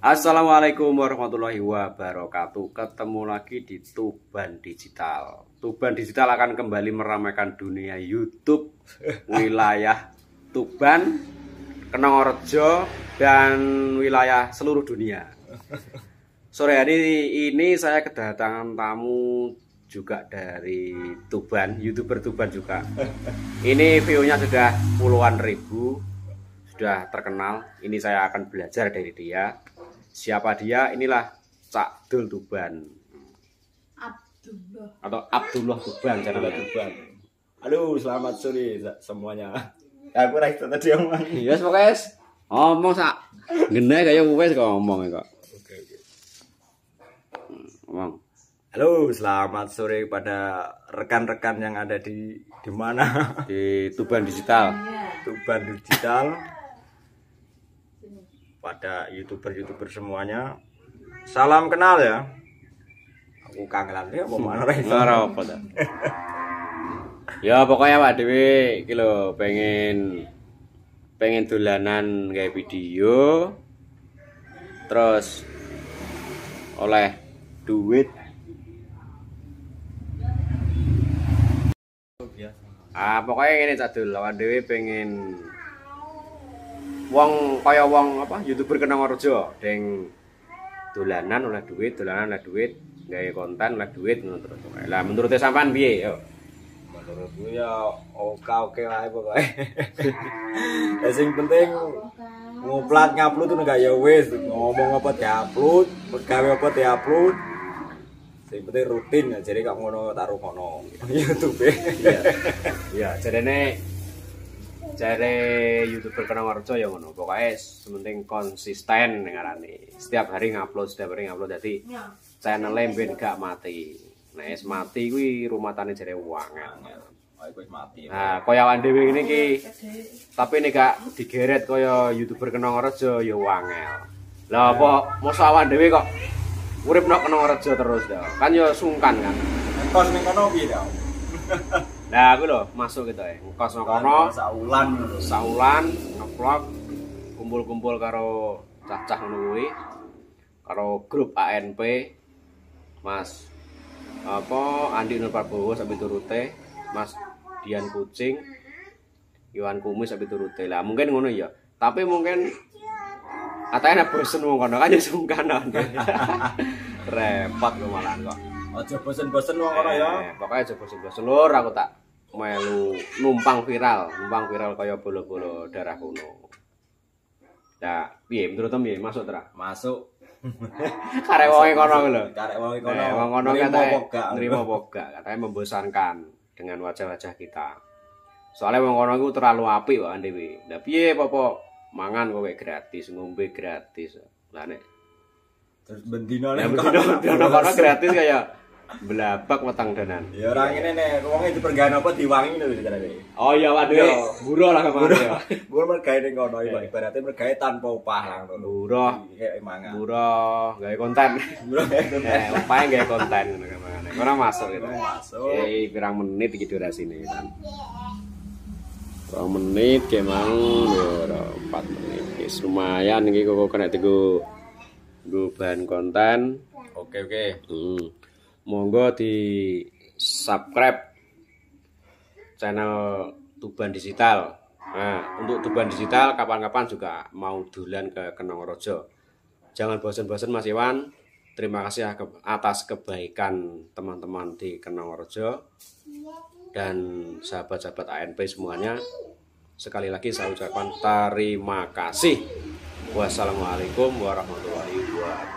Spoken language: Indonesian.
Assalamualaikum warahmatullahi wabarakatuh. Ketemu lagi di Tuban Digital. Tuban Digital akan kembali meramaikan dunia YouTube wilayah Tuban, Kenongorejo, dan wilayah seluruh dunia. Sore hari ini saya kedatangan tamu juga dari Tuban, YouTuber Tuban juga. Ini view-nya sudah puluhan ribu, sudah terkenal. Ini saya akan belajar dari dia. Siapa dia? Inilah Cak Dul Tuban. Abdullah. Atau Abdullah Tuban, channel Tuban. Halo, selamat sore semuanya. Aku ra iso tadi omong. Iya, pokoknya ngomong sak ngene kaya wis ngomong kok. Oke. Ngomong. Halo, selamat sore pada rekan-rekan yang ada di mana? Di Tuban Digital. Tuban Digital. Pada YouTuber semuanya. Salam kenal ya. Aku kangenan ya apa mana Ora apa ta. Ya pokoknya Pak Dewi iki lho pengen dolanan gawe video terus oleh duit. Pokoknya ngene Cak Dul, Pak Dewi pengen wong kaya wong apa YouTuber Kenongorejo deng dolanan oleh duit, gawe konten oleh duit ngono terus. Lah menurut sampean piye yo? Menurutku ya oke wae pokoke. Ya sing penting ngupload tuh enggak ya wis, ngomong apa diupload, gawe apa diupload. Sing penting rutin ya, jadi gak ngono taruh kono YouTube. Iya. Iya, jare YouTuber Kenongorejo ya ngono. Pokoke sementing konsisten ngarani. Setiap hari ngupload dadi channel-e ben gak mati. Nek wis mati kuwi rumatane jare wangen. Wis mati. Nah, kaya awake dhewe ngene iki. Tapi nek gak digeret kaya YouTuber Kenongorejo ya wangel. Lah apa mosok awake dhewe kok urip nang Kenongorejo terus dah. Kan ya sungkan kan. Kos ning kono piye ta? Nah, aku lho masuk gitu ya. Ngkos nang kono saulan nge-vlog kumpul-kumpul karo cah-cah ngono kuwi. Karo grup ANP. Mas apa Andi Nur Prabowo sampai turute, Mas Dian Kucing, Iwan Kumis sampai turute. Lah mungkin ngono ya. Tapi mungkin katanya bosen wong kono kan ya sungkan. Repot kok malah kok. Aja bosen-bosen wong kono ya. Pokoknya aja bosen-bosen lur aku tak melu numpang viral kaya bolo-bolo darah kuno. Nah, piye menurutmu piye masuk tra? Masuk. Karek wong kono lho. Karek wong kono. Wong kono katanya nrimo apa gak? Katanya membosankan dengan wajah-wajah kita. Soalnya wong kono iku terlalu apik kok dhewe. Lah piye apa mangan kowe gratis, ngombe gratis. Lah nek terus bendino nek kono gratis kaya belabak wetang danan. Ya ora ngene nek wong dipergawe apa diwangi lho carane. Oh iya waduh, buruh lah kemana. Buruh mergawe ning kono ibaratnya mergawe tanpa upah langsung. Buruh gawe konten. Upahe gawe konten ngono kemana. Ora masuk gitu. Masuk. Pirang menit iki durasine kan. 2 menit ge mau ya 4 menit. Wis lumayan iki kok kena digo bahan konten. Oke. Monggo di subscribe channel Tuban Digital. Nah, untuk Tuban Digital kapan-kapan juga mau dolan ke Kenongorejo. Jangan bosan-bosan Mas Iwan. Terima kasih atas kebaikan teman-teman di Kenongorejo dan sahabat-sahabat ANP semuanya. Sekali lagi saya ucapkan terima kasih. Wassalamualaikum warahmatullahi wabarakatuh.